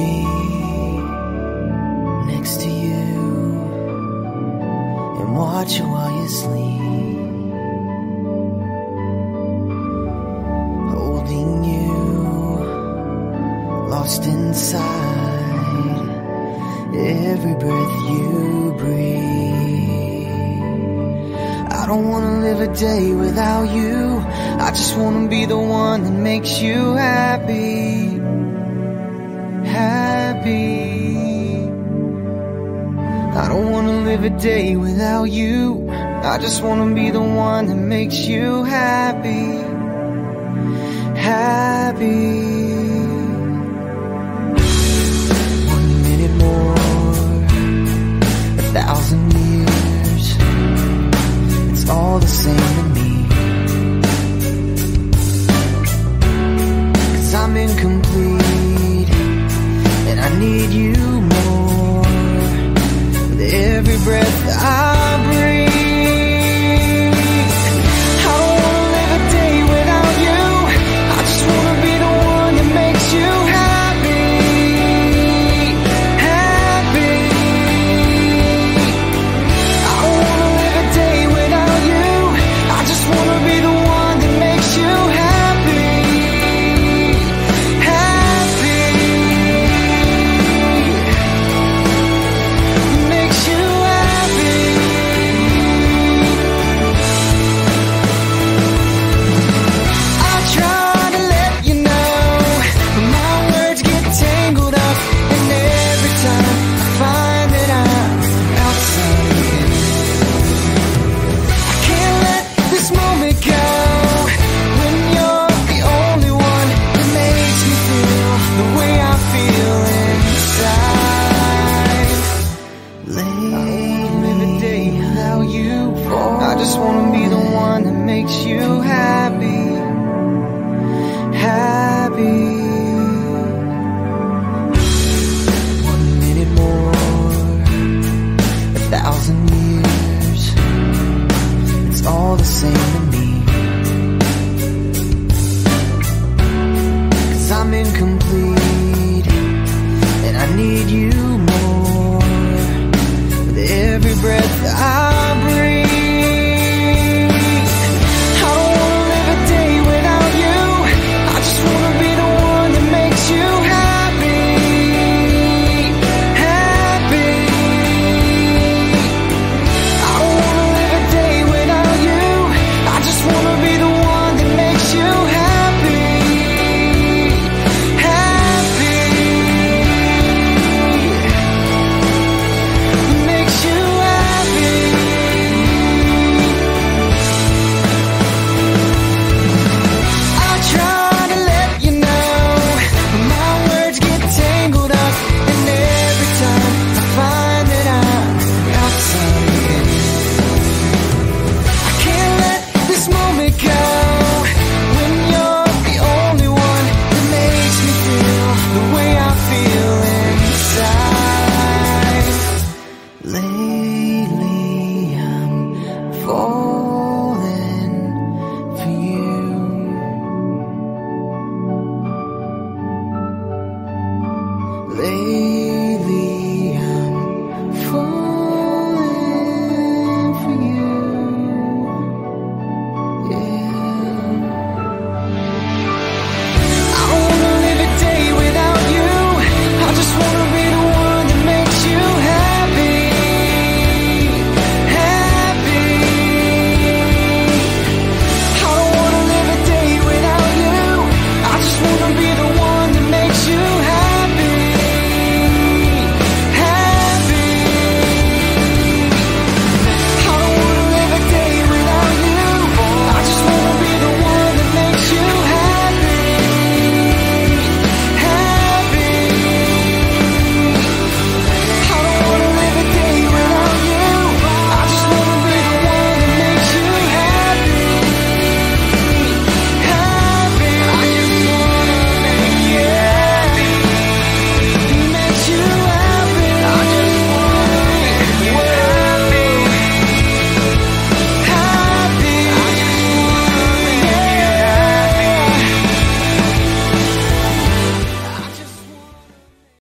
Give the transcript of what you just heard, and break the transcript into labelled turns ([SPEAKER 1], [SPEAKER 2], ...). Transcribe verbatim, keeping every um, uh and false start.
[SPEAKER 1] me next to you and watch you while you sleep, holding you, lost inside every breath you breathe. I don't wanna live a day without you. I just wanna be the one that makes you happy, happy. I don't wanna live a day without you. I just wanna be the one that makes you happy, happy. One minute more, a thousand years, it's all the same to me. I'm incomplete, and I need you more with every breath I breathe. I don't wanna live a day without you. I just wanna be the one that makes you happy, happy. I don't wanna live a day without you. I just wanna be the one that makes you happy. I just wanna be the one that makes you happy, happy. One minute more, a thousand years, it's all the same to me. 'Cause I'm incomplete, and I need you more with every breath I breathe. Lately I'm falling for you. Lately